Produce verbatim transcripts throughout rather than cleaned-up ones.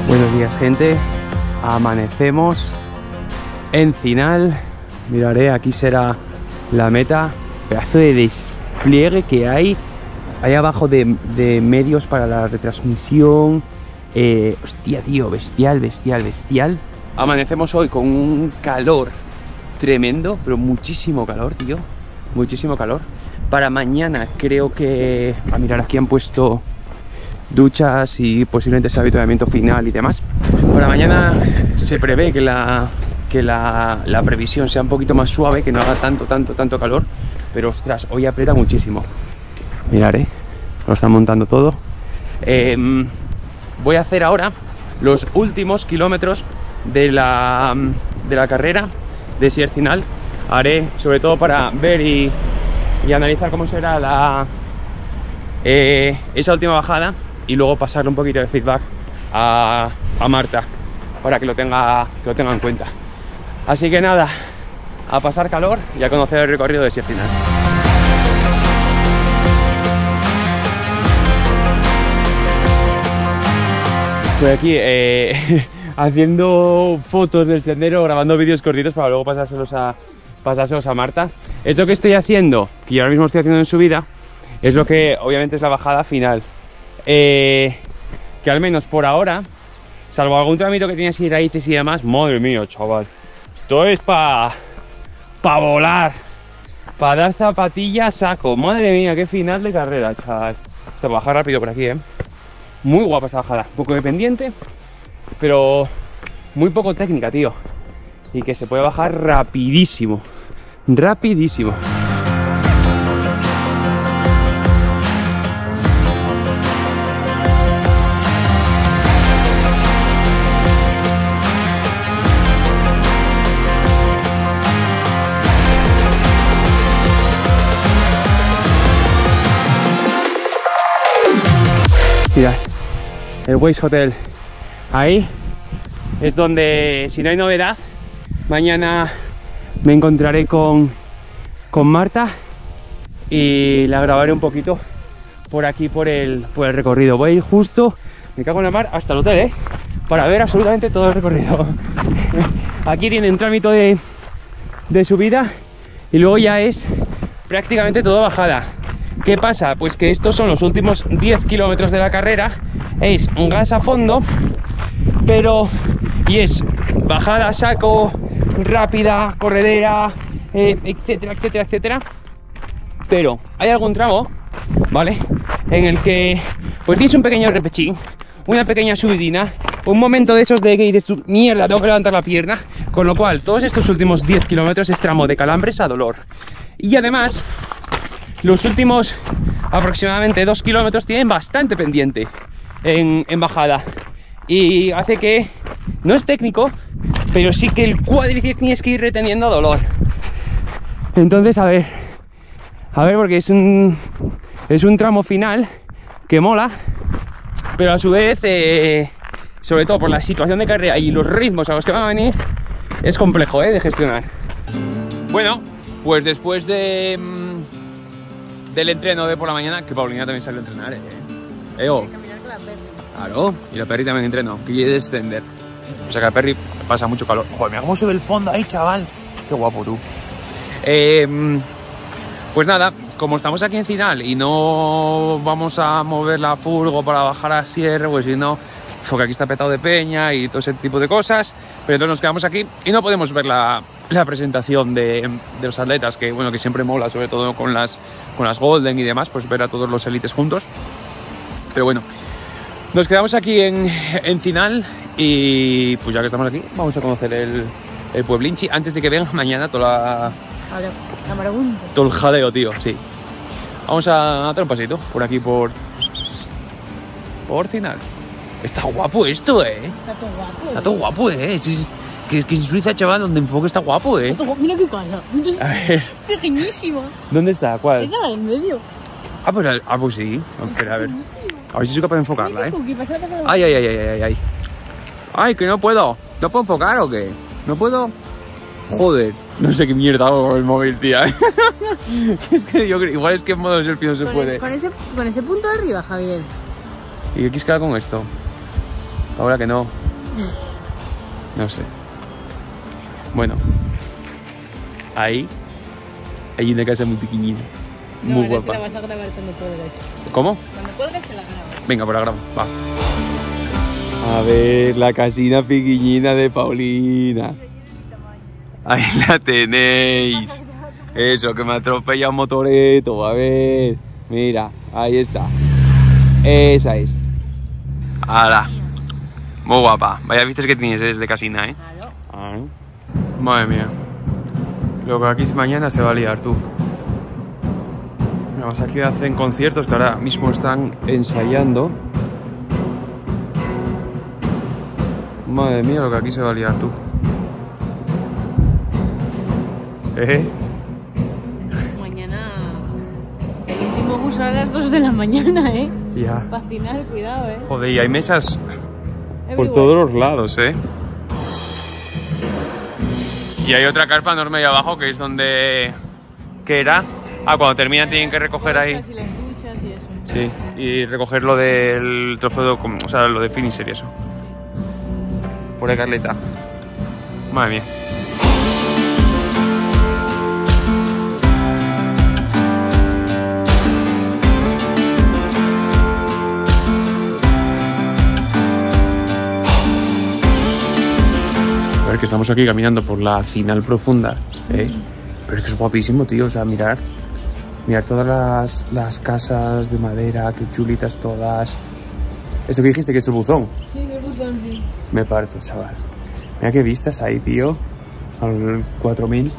Buenos días, gente. Amanecemos en Zinal. Miraré, aquí será la meta. Pedazo de despliegue que hay ahí abajo de, de medios para la retransmisión. Eh, hostia, tío, bestial, bestial, bestial. Amanecemos hoy con un calor tremendo, pero muchísimo calor, tío. Muchísimo calor. Para mañana creo que... A mirar, aquí han puesto duchas y posiblemente ese avituallamiento final y demás. Para mañana se prevé que la, que la, la previsión sea un poquito más suave, que no haga tanto, tanto, tanto calor. Pero ostras, hoy aprieta muchísimo. Mirad, eh, lo están montando todo. Eh, voy a hacer ahora los últimos kilómetros de la, de la carrera de Sierre Zinal. Haré sobre todo para ver y, y analizar cómo será la, eh, esa última bajada. Y luego pasarle un poquito de feedback a, a Marta para que lo, tenga, que lo tenga en cuenta. Así que nada, a pasar calor y a conocer el recorrido de Sierre Zinal. Estoy aquí eh, haciendo fotos del sendero, grabando vídeos cortitos para luego pasárselos a, pasárselos a Marta. Esto que estoy haciendo, que yo ahora mismo estoy haciendo en subida, es lo que obviamente es la bajada final. Eh, que al menos por ahora, salvo algún tramito que tiene así raíces y demás, madre mía, chaval, esto es para pa volar, para dar zapatillas a saco. Madre mía, qué final de carrera, chaval. Se baja rápido por aquí, eh. Muy guapa esta bajada, un poco de pendiente, pero muy poco técnica, tío. Y que se puede bajar rapidísimo, rapidísimo. Mirad, el Waze Hotel. Ahí es donde, si no hay novedad, mañana me encontraré con, con Marta y la grabaré un poquito por aquí, por el, por el recorrido. Voy a ir justo, me cago en la mar, hasta el hotel, ¿eh? Para ver absolutamente todo el recorrido. Aquí tiene un trámite de, de subida y luego ya es prácticamente todo bajada. ¿Qué pasa? Pues que estos son los últimos diez kilómetros de la carrera. Es un gas a fondo, pero y es bajada a saco, rápida, corredera, eh, etcétera, etcétera, etcétera. Pero hay algún tramo, ¿vale? En el que pues tienes un pequeño repechín, una pequeña subidina, un momento de esos de que dices tú, mierda, tengo que levantar la pierna. Con lo cual, todos estos últimos diez kilómetros es tramo de calambres a dolor. Y además, los últimos aproximadamente dos kilómetros tienen bastante pendiente en, en bajada. Y hace que, no es técnico, pero sí que el cuádriceps tienes que ir reteniendo dolor. Entonces, a ver, a ver, porque es un, es un tramo final que mola, pero a su vez, eh, sobre todo por la situación de carrera y los ritmos a los que van a venir, es complejo, eh, de gestionar. Bueno, pues después de... del entreno de por la mañana, que Paulina también salió a entrenar, eh. Eo. Caminar con la Perry. Claro, y la Perry también entreno, que quiere descender. O sea que la Perry pasa mucho calor. Joder, mira cómo se ve el fondo ahí, chaval. Qué guapo tú. Eh, pues nada, como estamos aquí en Zinal y no vamos a mover la furgo para bajar a Sierre, pues si no, porque aquí está petado de peña y todo ese tipo de cosas, pero entonces nos quedamos aquí y no podemos ver la, la presentación de, de los atletas, que bueno, que siempre mola, sobre todo con las con las Golden y demás, pues ver a todos los élites juntos. Pero bueno, nos quedamos aquí en, en Zinal y pues ya que estamos aquí, vamos a conocer el, el pueblinchi antes de que venga mañana toda la, la todo el jadeo, tío, sí. Vamos a hacer un pasito por aquí, por, por Zinal. Está guapo esto, eh. Está todo guapo. Está todo guapo, eh. Es, es, que, es que en Suiza, chaval, donde enfoque está guapo, eh. Está guapo. Mira qué casa. A ver. Es pequeñísima. ¿Dónde está? ¿Cuál? Esa en medio. Ah, pues, ah, pues sí. Espera, a ver. A ver si soy capaz de enfocarla, eh. ¿Qué pasa? Ay, ay, ay, ay, ay, ay. Ay, que no puedo. ¿No puedo enfocar o qué? ¿No puedo? Joder. No sé qué mierda hago con el móvil, tía. Es que yo creo, igual es que en modo selfie no se con puede. El, con, ese, con ese punto de arriba, Javier. ¿Y qué quieres que haga con esto? Ahora que no. No sé. Bueno. Ahí hay una casa muy pequeñita. No, Muy ahora guapa. se la vas a grabar cuando cuelgues. ¿Cómo? Cuando cuelgues se la grabas. Venga, por la grabo. Va. A ver, la casina pequeñina de Paulina. Ahí la tenéis. Eso, que me atropella un motoreto. A ver. Mira, ahí está. Esa es. ¡Hala! Muy guapa. Vaya vistas que tienes desde casina, ¿eh? Claro. Ah, ¿eh? Madre mía. Lo que aquí mañana se va a liar, tú. Vamos, aquí hacen conciertos que ahora mismo están ensayando. Madre mía, lo que aquí se va a liar, tú. ¿Eh? Mañana el último bus a las dos de la mañana, ¿eh? Ya. Para final, cuidado, ¿eh? Joder, y hay mesas por Everywhere. todos los lados, ¿eh? Y hay otra carpa enorme ahí abajo que es donde... ¿Qué era? Ah, cuando terminan tienen que recoger ahí... Y las duchas y eso. Sí, y recoger lo del trofeo, de, o sea, lo de finisher y eso. Por ahí, Carleta. Madre mía. A ver, que estamos aquí caminando por la Cinal Profunda, ¿eh? Pero es que es guapísimo, tío, o sea, mirar. Mirar todas las, las casas de madera, qué chulitas todas. Eso que dijiste que es el buzón. Sí, el buzón, sí. Me parto, chaval. Mira qué vistas ahí, tío. Al cuatro mil.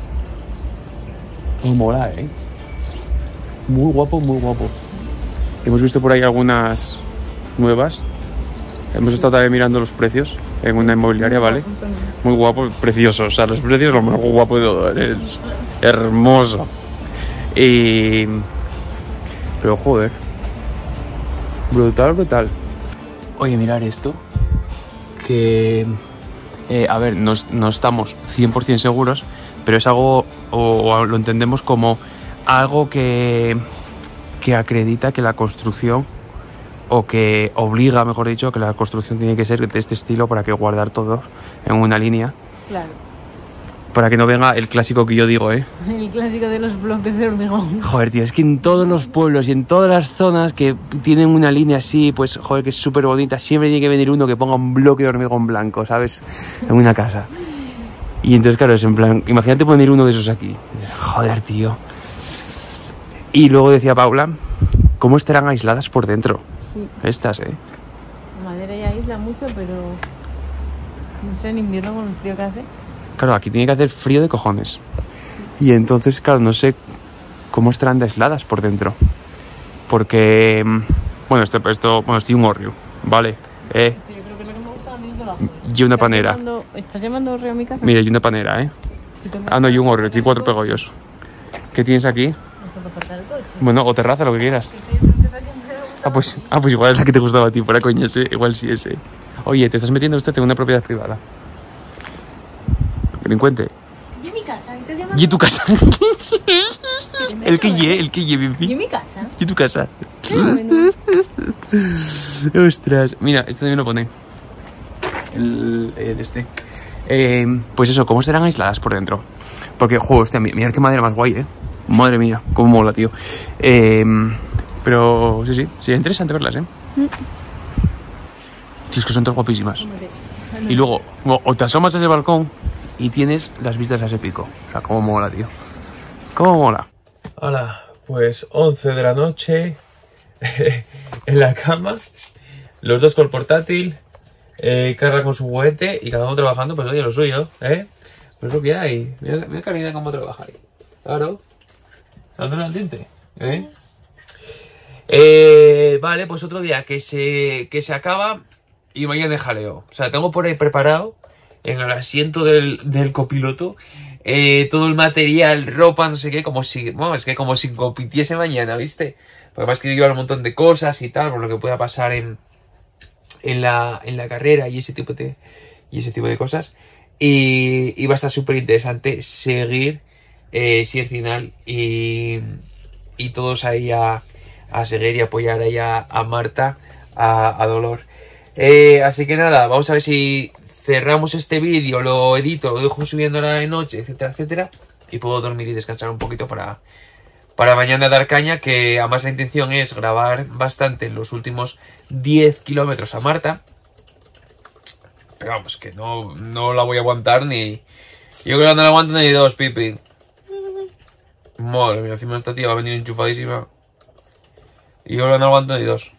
Oh, mola, eh. Muy guapo, muy guapo. Hemos visto por ahí algunas nuevas. Hemos estado también mirando los precios en una inmobiliaria, ¿vale? Muy guapo, precioso. O sea, los precios lo más guapo de todo. Es hermoso. Y... Pero joder. Brutal, brutal. Oye, mirar esto. Que... Eh, a ver, no, no estamos cien por cien seguros, pero es algo, o, o lo entendemos como algo que, que acredita que la construcción, o que obliga, mejor dicho, que la construcción tiene que ser de este estilo para que guardar todo en una línea. Claro. Para que no venga el clásico que yo digo, ¿eh? El clásico de los bloques de hormigón. Joder, tío, es que en todos los pueblos y en todas las zonas que tienen una línea así, pues, joder, que es súper bonita, siempre tiene que venir uno que ponga un bloque de hormigón blanco, ¿sabes? En una casa. Y entonces, claro, es en plan, imagínate poner uno de esos aquí. Joder, tío. Y luego decía Paula, ¿cómo estarán aisladas por dentro? Sí. Estas, ¿eh? La madera ya aísla mucho, pero... No sé, en invierno con el frío que hace. Claro, aquí tiene que hacer frío de cojones. Y entonces, claro, no sé cómo estarán aisladas por dentro. Porque, bueno, esto, esto bueno, estoy un horrio, ¿vale? Eh, Esto yo creo que es lo que me gusta a mí es debajo. y una ¿Estás panera. llamando- ¿Estás llamando horreo a mi casa? Mira, y una panera, ¿eh? Si te Ah, no, y un horrio, tiene cuatro coche, pegollos. ¿Qué tienes aquí? Eso para aparcar el coche. Bueno, o terraza, lo que quieras. Que sí, porque te hayan preguntado. Ah, pues, ah, pues igual es la que te gustaba a ti, fuera coñas, ¿eh? Igual sí ese. Oye, te estás metiendo usted en una propiedad privada. Delincuente. ¿Y mi casa? ¿Estás llamando? ¿Y tu casa? El que ye, el que ye, ¿Y Bibi. mi casa? ¿Y tu casa? Ah, bueno. Ostras. Mira, este también lo pone. El, el este. Eh, pues eso, ¿cómo estarán aisladas por dentro? Porque, juego, hostia, mirad qué madera más guay, ¿eh? Madre mía, cómo mola, tío. Eh, pero, sí, sí, sí, es interesante verlas, ¿eh? Sí, es que son todas guapísimas. Hombre, Y luego, o o te asomas desde el balcón y tienes las vistas a ese pico. O sea, cómo mola, tío. Cómo mola. Hola, pues once de la noche en la cama, los dos con el portátil, eh, Carla con su juguete y cada uno trabajando, pues oye, lo suyo, ¿eh? Pues lo que hay. Mira, mira Carolina cómo trabaja ahí. Claro. Dándole al diente, ¿eh? Eh, vale, pues otro día que se, que se acaba y mañana de jaleo. O sea, tengo por ahí preparado en el asiento del, del copiloto eh, todo el material, ropa, no sé qué, como si, bueno, es que como si compitiese mañana, ¿viste? Porque además quiero llevar un montón de cosas y tal, por lo que pueda pasar en, en, la, en la carrera y ese tipo de, y ese tipo de cosas. Y, y va a estar súper interesante seguir eh, Siercinal y, y todos ahí a, a seguir y apoyar ahí a, a Marta, a, a Dolor. Eh, así que nada, vamos a ver si cerramos este vídeo, lo edito, lo dejo subiendo a la noche, etcétera, etcétera. Y puedo dormir y descansar un poquito para, para mañana dar caña, que además la intención es grabar bastante en los últimos diez kilómetros a Marta. Pero vamos, que no, no la voy a aguantar ni... Yo creo que no la aguanto ni dos, Pipi. Madre mía, encima esta tía va a venir enchufadísima. Y yo no la aguanto ni dos.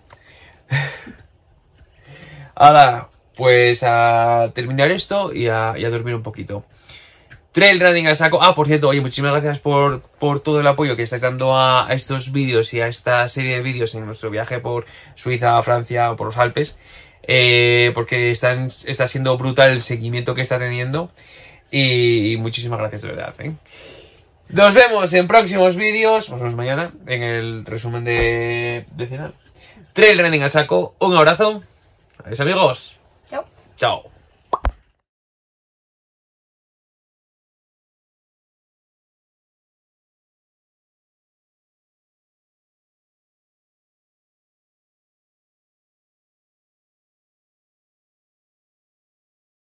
Ahora, pues a terminar esto y a, y a dormir un poquito. Trail running al saco. Ah, por cierto, oye, muchísimas gracias por, por todo el apoyo que estáis dando a, a estos vídeos y a esta serie de vídeos en nuestro viaje por Suiza, Francia o por los Alpes. Eh, porque están, está siendo brutal el seguimiento que está teniendo. Y, y muchísimas gracias de verdad, ¿eh? Nos vemos en próximos vídeos. Nos vemos mañana en el resumen de, de final. Trail running al saco. Un abrazo. Adiós, amigos. Chao. Chao.